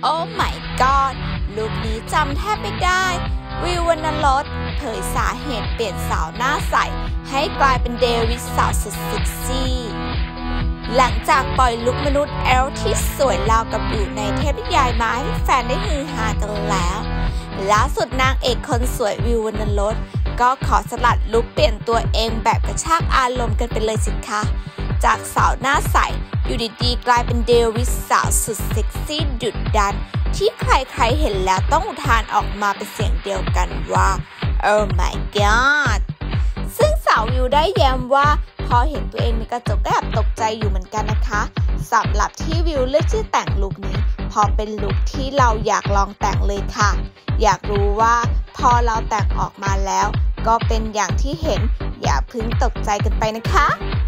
โอ้ my god ลุคนี้จำแทบไม่ได้วิววรรณรสเผยสาเหตุเปลี่ยนสาวหน้าใสให้กลายเป็นเดวิสสาวสุดเซ็กซี่หลังจากปล่อยลุคมนุษย์เอลที่สวยราวกับอยู่ในเทพนิยายมาให้แฟนได้ฮือฮากันแล้วล่าสุดนางเอกคนสวยวิววรรณรสก็ขอสลัดลุคเปลี่ยนตัวเองแบบกระชากอารมณ์กันไปเลยสิคะจากสาวหน้าใสอยู่ดีๆกลายเป็นเดวิสสาวสุดเซ็กซี่ดุดันที่ใครๆเห็นแล้วต้องอุทานออกมาเป็นเสียงเดียวกันว่า Oh my god ซึ่งสาววิวได้แย้มว่าพอเห็นตัวเองในกระจกก็แอบตกใจอยู่เหมือนกันนะคะสำหรับที่วิวเลือกที่แต่งลุคนี้พอเป็นลุคที่เราอยากลองแต่งเลยค่ะอยากรู้ว่าพอเราแต่งออกมาแล้วก็เป็นอย่างที่เห็นอย่าเพิ่งตกใจกันไปนะคะ